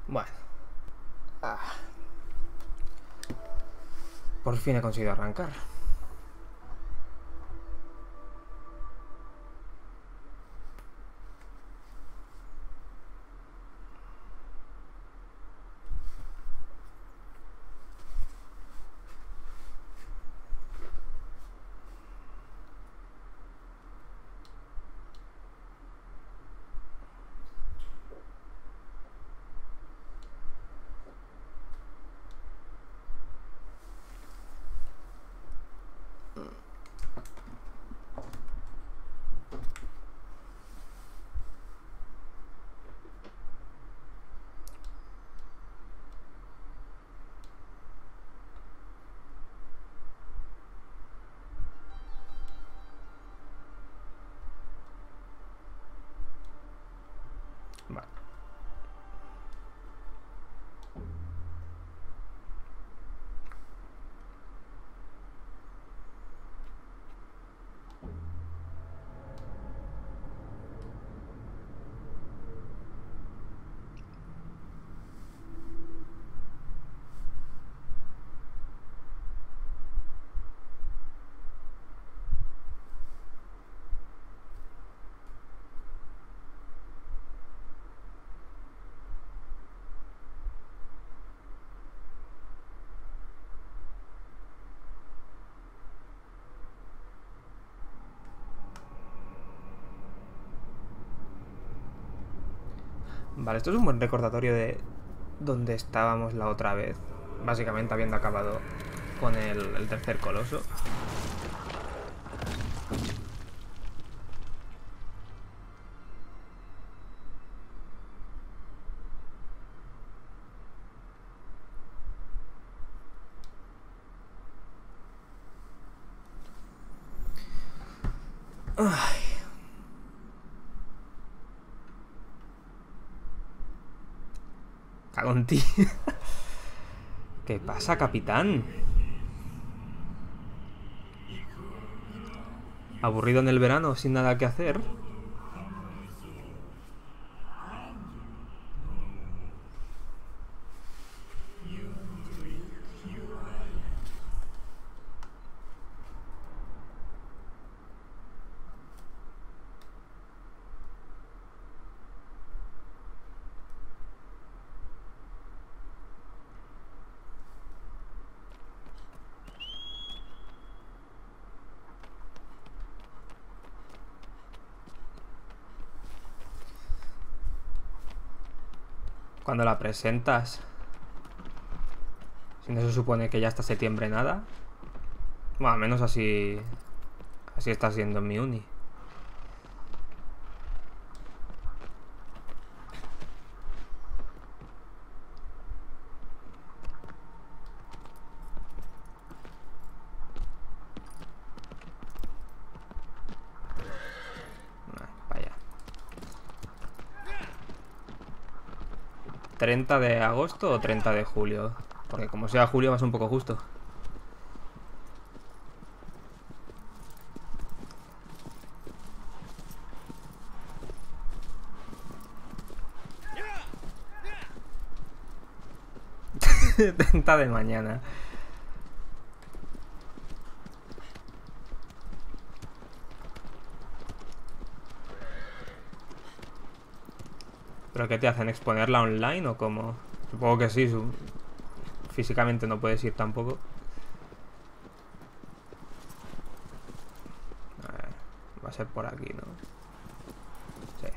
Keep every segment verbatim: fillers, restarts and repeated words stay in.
Bueno. Ah. Por fin he conseguido arrancar. Vale. Vale, esto es un buen recordatorio de donde estábamos la otra vez. Básicamente habiendo acabado con el, el tercer coloso. Ay. Cago en ti. ¿Qué pasa, capitán? ¿Aburrido en el verano sin nada que hacer? Cuando la presentas, si no se supone que ya hasta septiembre nada. Bueno, al menos así Así está siendo en mi uni. Vaya. ¿treinta de agosto o treinta de julio? Porque como sea julio va a ser un poco justo. treinta de mañana. ¿Pero qué te hacen? ¿Exponerla online o cómo? Supongo que sí. Su... Físicamente no puedes ir tampoco. A ver, va a ser por aquí, ¿no? Sí.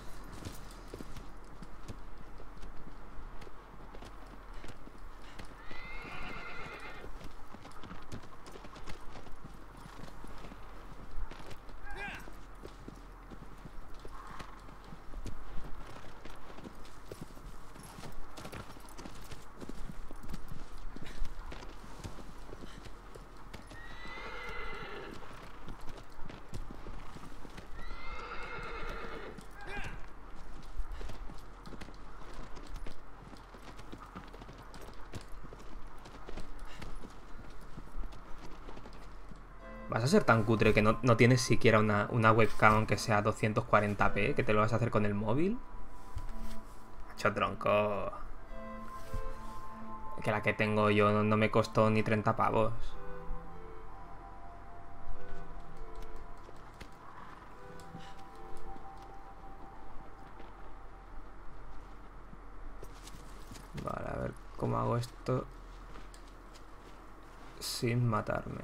¿Vas a ser tan cutre que no, no tienes siquiera una, una webcam aunque sea doscientos cuarenta p? ¿Que te lo vas a hacer con el móvil? Macho tronco. Que la que tengo yo no, no me costó ni treinta pavos. Vale, a ver cómo hago esto sin matarme.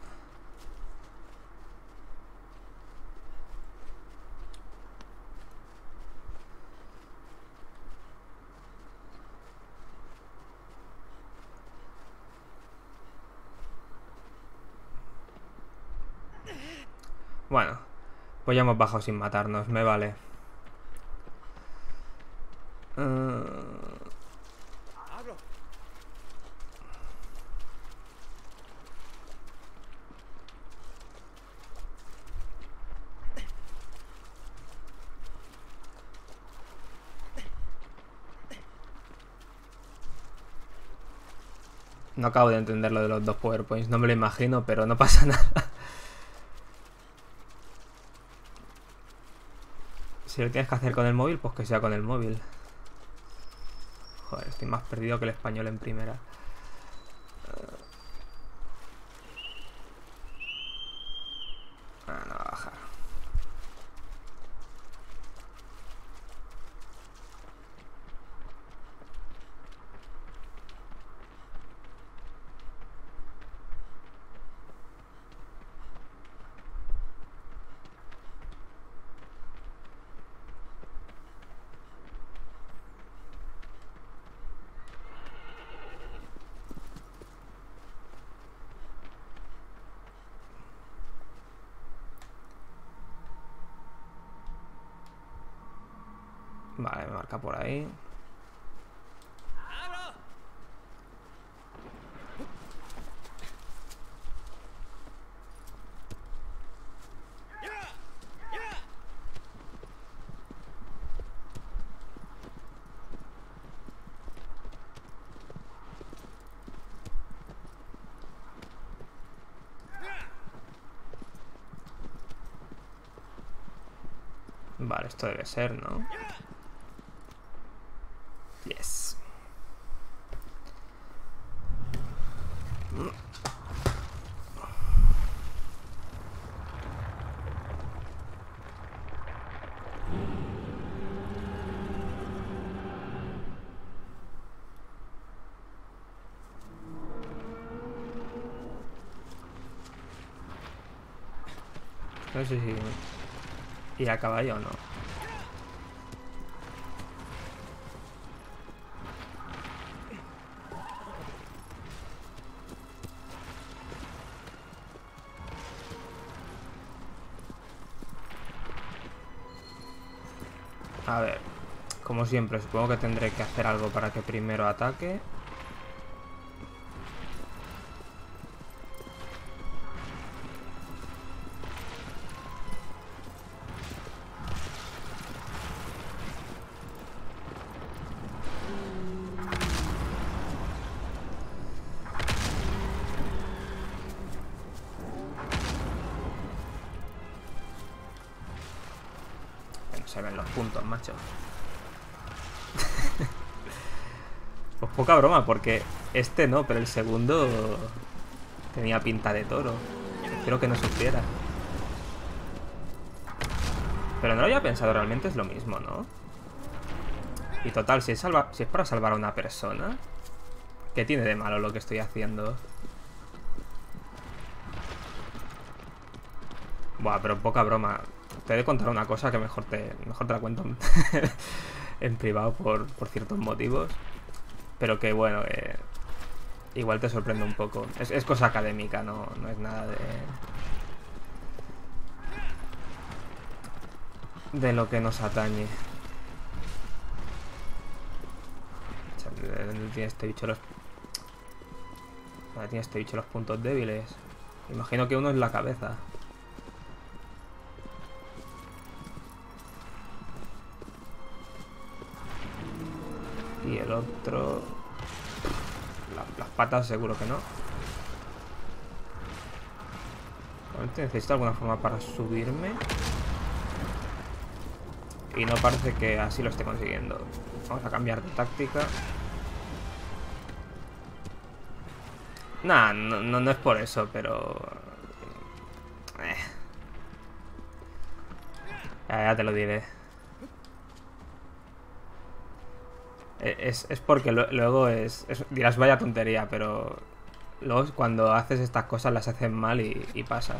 Bueno, pues ya hemos bajado sin matarnos, me vale. Uh... No acabo de entender lo de los dos PowerPoints, no me lo imagino, pero no pasa nada. Si lo tienes que hacer con el móvil, pues que sea con el móvil. Joder, estoy más perdido que el español en primera. Ah, no va a bajar. Vale, me marca por ahí. Vale, esto debe ser, ¿no? Yes. No sé si... ¿Y a caballo o no? A ver, como siempre, supongo que tendré que hacer algo para que primero ataque. Se ven los puntos, macho. Pues poca broma, porque este no, pero el segundo tenía pinta de toro. Espero que no sufriera. Pero no lo había pensado, realmente es lo mismo, ¿no? Y total, si es, salva si es para salvar a una persona, ¿qué tiene de malo lo que estoy haciendo? Buah, pero poca broma. Te he de contar una cosa que mejor te, mejor te la cuento en, en privado por, por ciertos motivos. Pero que bueno, eh, igual te sorprende un poco. Es, es cosa académica, no, no es nada de... de lo que nos atañe. Tiene este bicho los... Tiene este bicho los puntos débiles. Imagino que uno es la cabeza. Y el otro... La, las patas seguro que no. Necesito alguna forma para subirme. Y no parece que así lo esté consiguiendo. Vamos a cambiar de táctica. Nah, no, no, no es por eso, pero... Eh. Ya, ya te lo diré. Es, es porque lo, luego es, es... Dirás, vaya tontería, pero... Luego cuando haces estas cosas las hacen mal y, y pasa.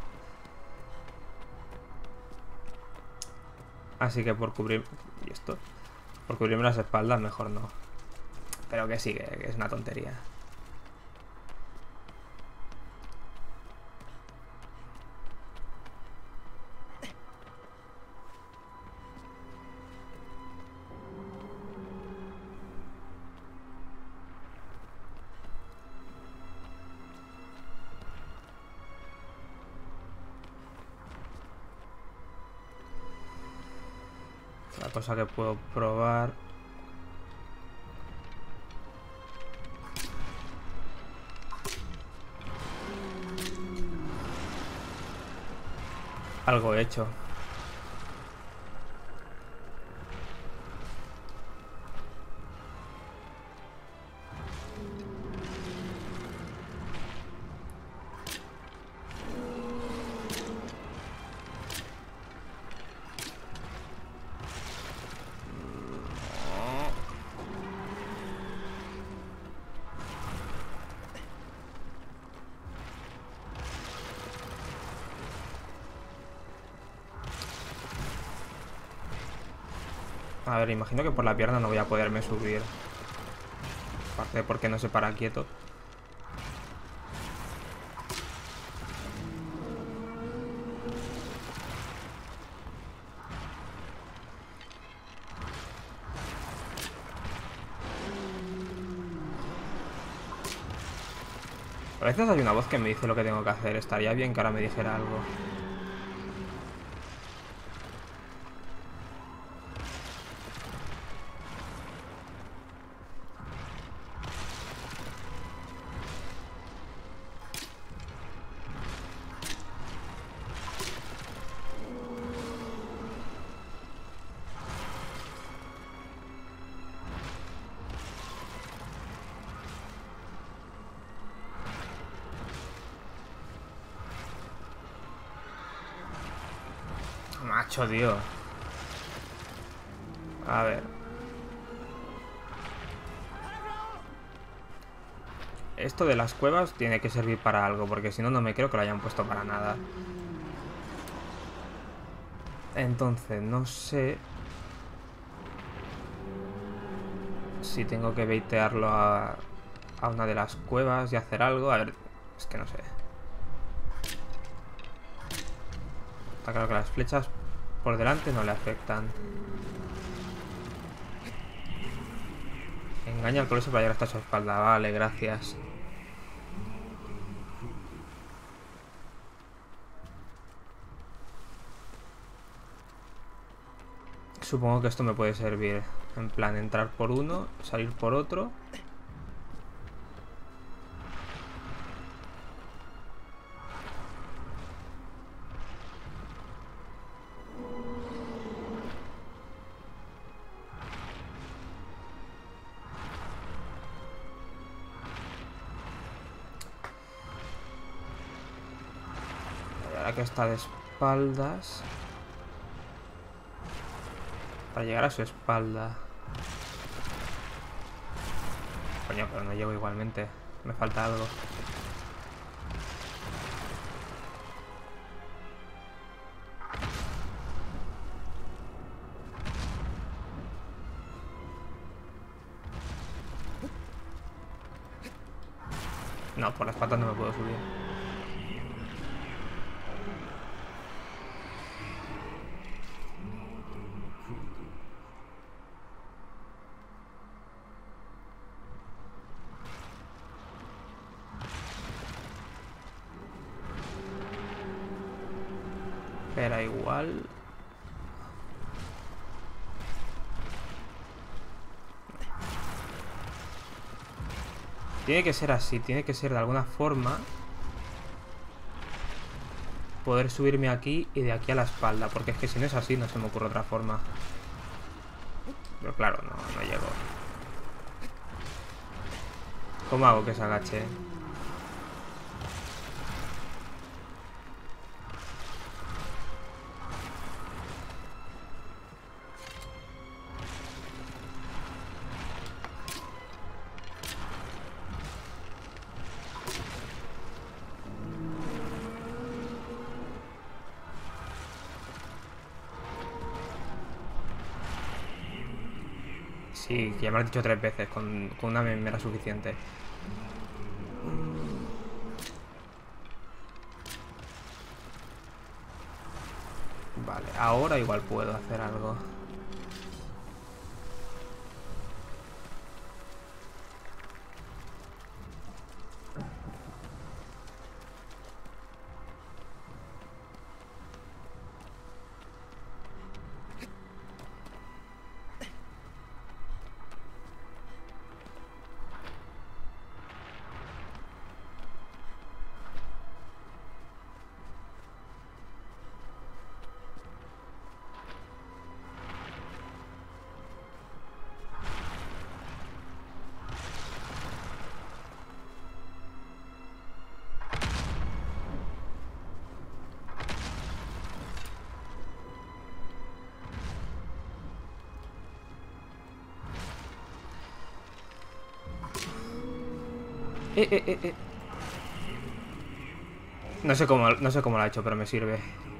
Así que por cubrir... ¿Y esto? Por cubrirme las espaldas mejor no. Pero que sí, que, que es una tontería. La cosa que puedo probar... Algo hecho. A ver, imagino que por la pierna no voy a poderme subir. Aparte de porque no se para quieto. A veces hay una voz que me dice lo que tengo que hacer. Estaría bien que ahora me dijera algo. Macho, tío. A ver. Esto de las cuevas tiene que servir para algo, porque si no, no me creo que lo hayan puesto para nada. Entonces, no sé... si tengo que baitearlo a, a una de las cuevas y hacer algo. A ver, es que no sé. Está claro que las flechas por delante no le afectan. Engaña al coloso para llegar hasta su espalda. Vale, gracias. Supongo que esto me puede servir. En plan, entrar por uno, salir por otro. Y ahora que está de espaldas... para llegar a su espalda. Coño, pero no llego igualmente. Me falta algo. No, por las patas no me puedo subir. Era igual. Tiene que ser así, tiene que ser de alguna forma poder subirme aquí y de aquí a la espalda, porque es que si no es así no se me ocurre otra forma. Pero claro, no, no llego. ¿Cómo hago que se agache? Sí, que ya me lo has dicho tres veces, con, con una me, me era suficiente. Vale, ahora igual puedo hacer algo. Eh, eh, eh, eh. No sé cómo, no sé cómo lo ha hecho, pero me sirve.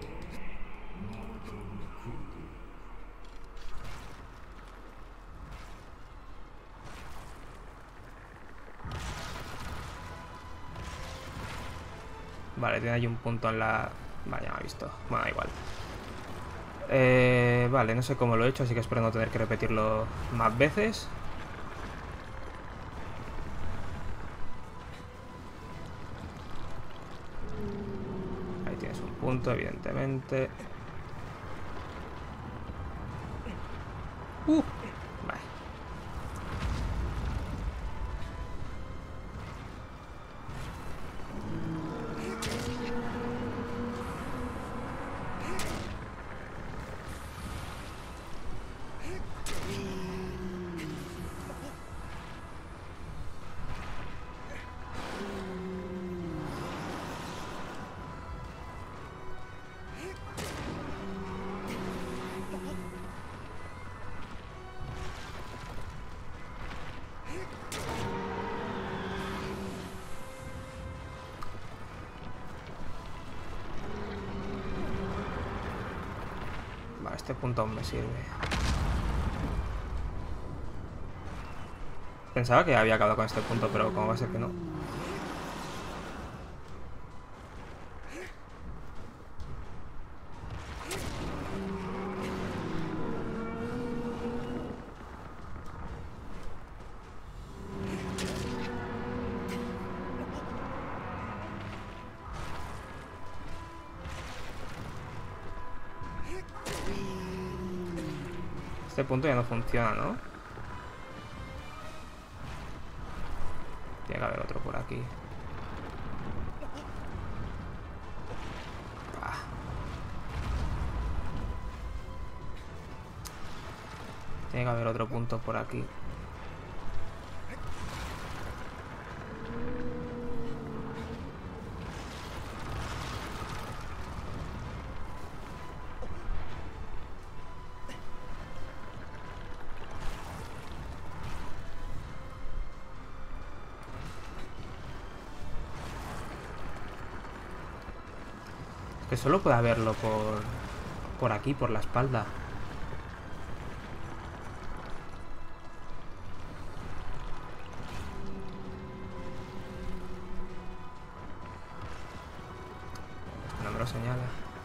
Vale, tiene ahí un punto en la... Vale, ya me ha visto. Bueno, da igual. Eh, vale, no sé cómo lo he hecho, así que espero no tener que repetirlo más veces. Ahí tienes un punto, evidentemente. Uh, vale. Vale, este punto aún me sirve. Pensaba que había acabado con este punto, pero como va a ser que no. Este punto ya no funciona, ¿no? Tiene que haber otro por aquí. Ah. Tiene que haber otro punto por aquí. Que solo puede haberlo por... Por aquí, por la espalda. No me lo señala.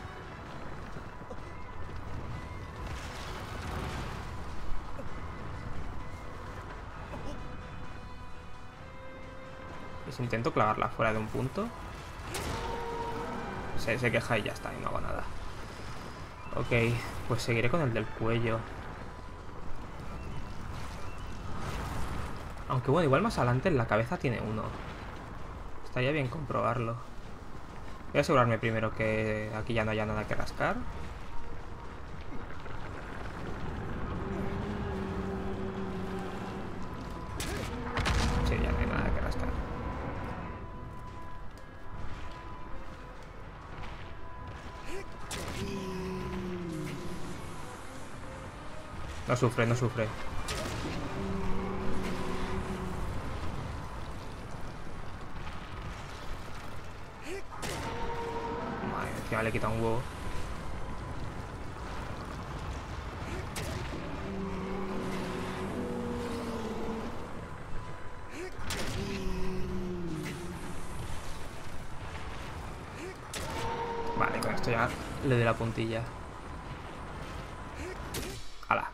¿Y si intento clavarla fuera de un punto? Se, se queja y ya está, y no hago nada. Ok, pues seguiré con el del cuello. Aunque bueno, igual más adelante en la cabeza tiene uno. Estaría bien comprobarlo. Voy a asegurarme primero que aquí ya no haya nada que rascar. Sí, ya no hay nada que rascar. No sufre, no sufre. Madre, encima le quita un huevo. Esto ya le doy la puntilla. ¡Hala!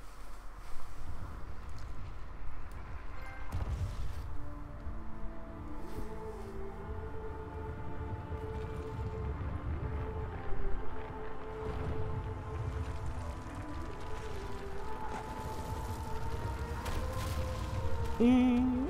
Mm.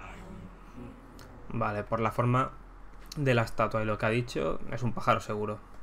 Vale, por la forma de la estatua y lo que ha dicho, es un pájaro seguro.